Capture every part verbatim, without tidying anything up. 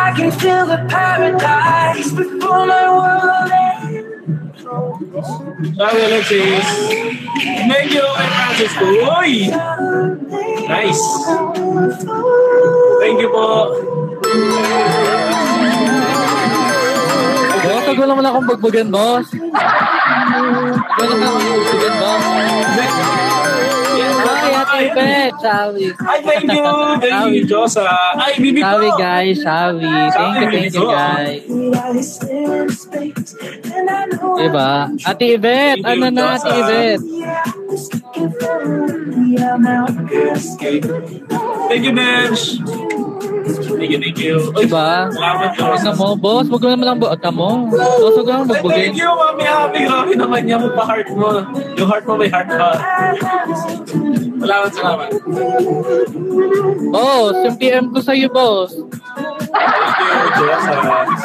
I can feel the paradise before my world ends. Sabi, Alexis. Thank you, kay Francisco. Uy! Nice. Thank you po. Boss, tago naman akong bagbagan, boss. Tago naman akong bagbagan, boss. Ay, Ate Beth, Shawi. Ay, thank you. Thank you, Josa. Ay, Bibi ko. Shawi, guys, Shawi. Thank you, thank you, guys. Diba? Ate Beth, ano na, Ate Beth? Thank you, Bench. Thank you, thank you. Diba? Salamat, Josa. Ano mo, boss? Huwag mo naman lang buot mo. Boss, huwag mo magbugin. Thank you, Mami Happy. Grabe naman niya mo pa heart mo. Yung heart mo may heart pa. Salamat, salamat. Boss, yung P M ko sa'yo, boss. Thank you, Josa.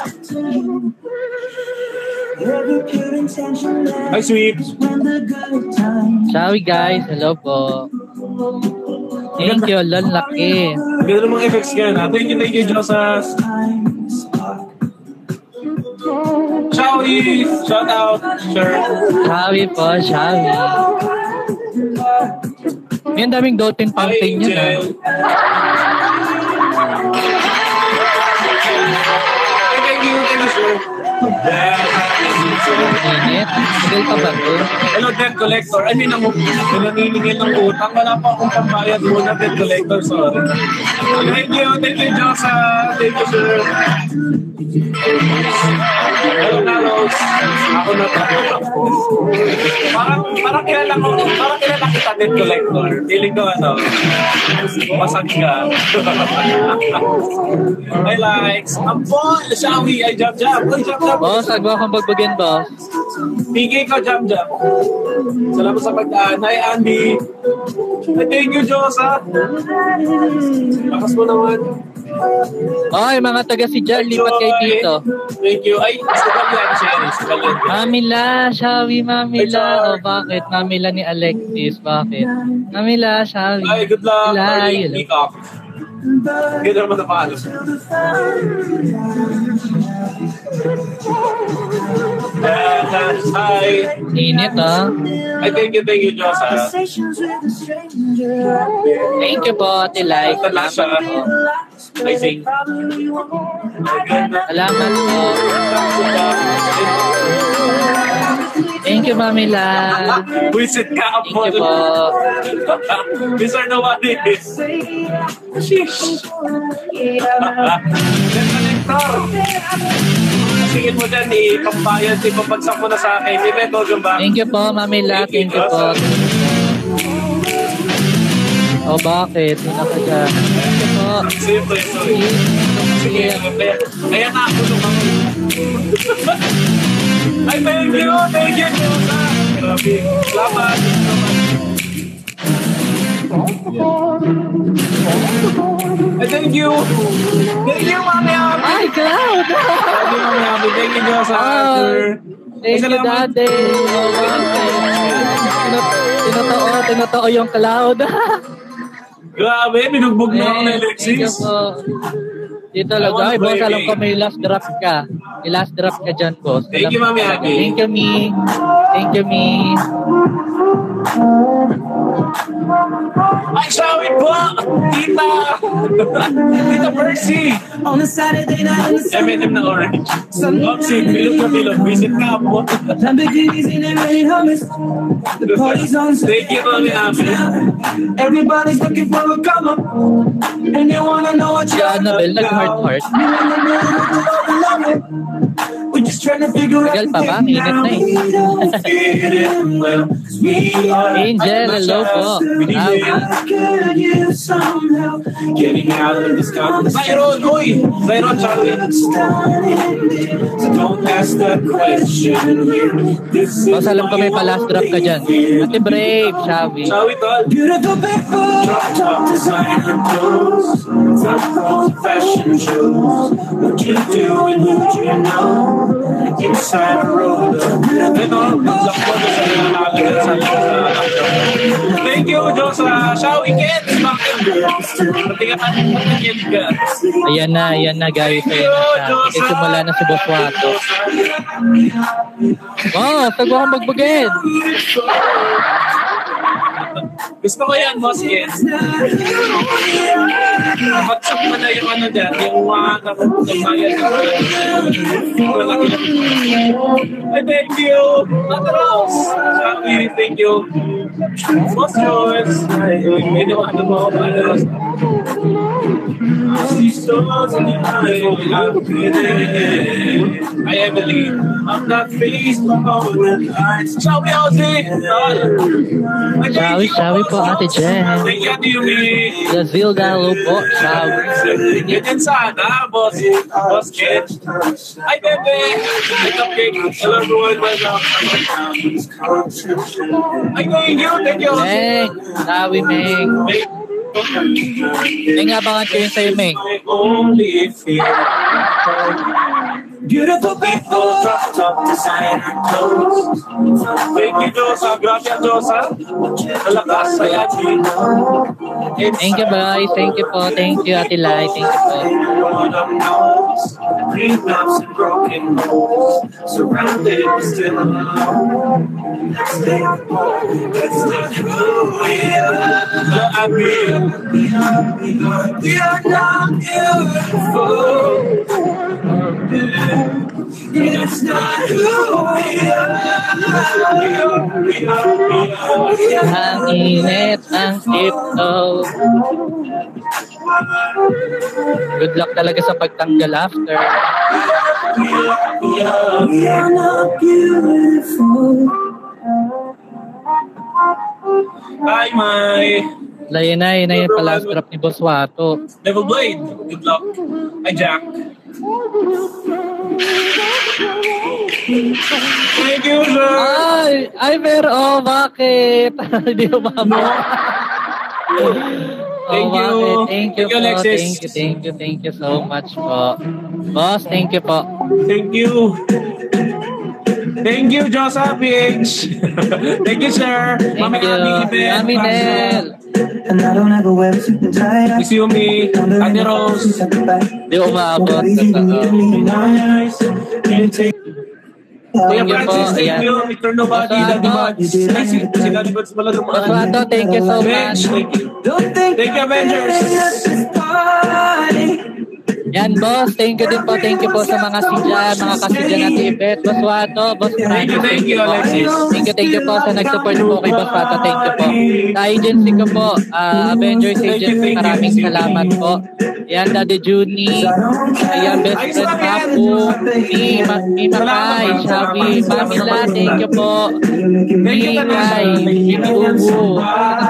Hi, sweet. Shawi, guys. Hello po. Thank you, lol, laki. Ganda namang effects ka na. Thank you, thank you, Josa. Shawi! Shout out, sure. Shawi po, Shawi. Yan daming doting fountain yun, ha? Thank you, thank you, sir. Init. Skill pa ba ito? Hello, debt collector. I mean, ako, naniningil ng utang. Wala pa akong pambayad muna, debt collector. Sorry. Thank you, thank you, Josa. Thank you, sir. Hello, Nalos. Ako na tayo. Parang, parang kilala ko, parang kilala kita, debt collector. Feeling ko, ano, masag ka. I likes. Ampon, Shawi, I jump, jump. Ay, jump, jump. Boss, agwa kang bagbagyan, boss. P K ko, jump, jump. Salamat sa pagdaan. Hi, Andy. Ay, thank you, Josa. Lakas mo naman. Ay, mga taga si Jan, lipat kayo dito. Thank you. Ay, Esteban yan, Sherry. Esteban yan. Mamila, Shawi, Mamila. O, bakit? Mamila ni Alexis, bakit? Mamila, Shawi. Ay, good luck. Ay, Pick up. Ganda naman na paano. Hi. Init, ha? Ay, thank you, thank you, Josa. Thank you po, Ate Lai. Salamat po. I think. Salamat po. Thank you, Mamila. Visit ka Thank you po. Mister Nomadis. Sheesh. Sige mo dyan, ipambayad, ipapagsak mo na sa akin. Di ba, Dodong ba? Thank you po, Mamila. Thank you po. O, oh, bakit? Hindi na ka dyan. Thank you po. Simple, sorry. Sige, kaya na ako nung ako. Ay, thank you, thank you, Josa. Grabe. Salamat. Ay, thank you. Thank you, Mami Happy. Ay, Cloud! Thank you, Mami Happy. Thank you, Josa. Oh, thank you, Daddy. Oh, bakit? Tinotoo, tinotoo yung Cloud. Grabe, binugbog mo ako na Thank you Alexis. po. Dito lang, ay, boss, alam ko may last drop ka. May last drop ka dyan, boss. Thank you, Mami Happy. Thank you, me. Thank you, me. Ay, shawit po! Tita! Tita Percy! On a Saturday night in the M and M na orange. Oxy, bilog na bilog. Visit ka po. Lamborghinis in the rain, hummus. The party's on Thank you, Mami Happy. Everybody's looking for a come up, and they wanna know what Si you're Annabelle, nag-heart heart. We're just trying to figure out Tagal pa ba? Init na eh. Angel, hello po. Happy. Getting out of this conference. Zyron, uy! Zyron, Charlie. So don't ask that question. Boss, alam ko may pa-last drop ka dyan. Ate Brave, Shawi. Shall we tol? Beautiful people, Top designer clothes, top old fashion shoes. What you do and who you know? Inside a road. Ito, lakbo na sa nalalagan sa Thank you, Josa. Shawi Kids, bakit? Patingan ka ng kids ka. Ayan na, ayan na guys. Ayan na siya. Isimula na si Boss Wato. Oh, tago kang magbagin. Gusto ko yan, Boss Kids. Kapag mo na yung ano dyan, yung mga kapagbayan na ay, thank you. Ate Rose. Shawi, thank you. Boss George. Ay, may ano mo, Ate Rose. I believe I'm not faced with all the lights. Shawi, Ozzy. Shawi, Shawi po, Ate Jen. Thank you, Ate Yumi. Gazilda, hello po. Shawi. Ganyan sana, boss. Boss Ken. Ay, bebe. Ay, cupcake. Hello, everyone. Welcome. Ay, thank you. Thank you. Meng, Shawi, Meng. Meng, abangan ko yun sa'yo, Meng. Only fear. Beautiful people, drop top designer clothes. Thank you, Josa. Gracias, Josa. Malakas. Saya, Gino. Thank you, boys. Thank you po. Thank you, Ate Lai. Thank you po. Green maps and broken holes, surrounded but still alone. Let's stay apart. That's not who we are. I mean, We are, we are, we are not beautiful. It's not who we are. We are, we are, we are, we are. Ang init ng tiptoe. Good luck talaga sa pagtanggal after. We are, we are not beautiful. hi, Mai. Layan na, yun na yung palast drop ni Boss Wato. Never Blade. Good luck. Hi, Jack. Thank you, sir. Ay! Ay, pero, oh, bakit? Hindi umamo. Thank oh, you. bakit? Thank you Thank you, po. Alexis. Thank you, thank you, thank you so much po. Boss, thank you po. Thank you. Thank you, Josa P H. Thank you, sir. Thank Mami you. Ami, Iben, Mami Nel. And I don't ever wear a suit and tie. Miss Yumi, Ate Rose. Di umabot. Kuya Thank you po. Francis, thank Ayan. you. Mister Nobody, Boss Daddy Wato. Buds. Ay, si si Daddy Buds pala Boss dumaan. Wato, thank you so much. Bench, thank you. Don't think Thank you, Avengers. Yan, boss. Thank you din po. Thank you po sa mga sidyan, mga kasidyan natin Ibet. Boss Wato, Boss Thank Francis. you, thank you, po. Alexis. Thank you, thank you po sa nag-support po kay Boss Wato. Thank you po. Sa agency ko po, uh, Avengers Agency, maraming salamat po. Yan, Daddy Juni. Ayan, best friend Papu. Mi, Ma, Mi Makay, Shabi, Mamila, thank you po. Mi Kay, Jimmy Ubu.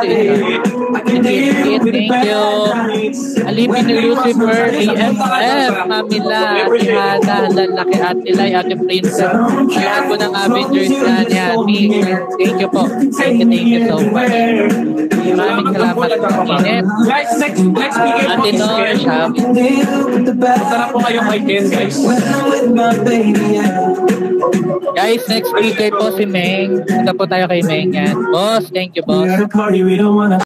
Thank you. Alipin ni Lucifer, B F F, Mamila, Ate Hana, Lalaki, Ate Lai, Ate Princess. Lahat po ng Avengers yan. Yan, Mi, thank you po. Thank you, thank you so much. Maraming salamat po. Init. Guys, next, next weekend po Ate is Nor, Ken. Shabi. Punta na po kayo kay Ken, guys. Guys, next week po si Meng. Punta po tayo kay Meng yan. Boss, thank you, boss. Party we don't wanna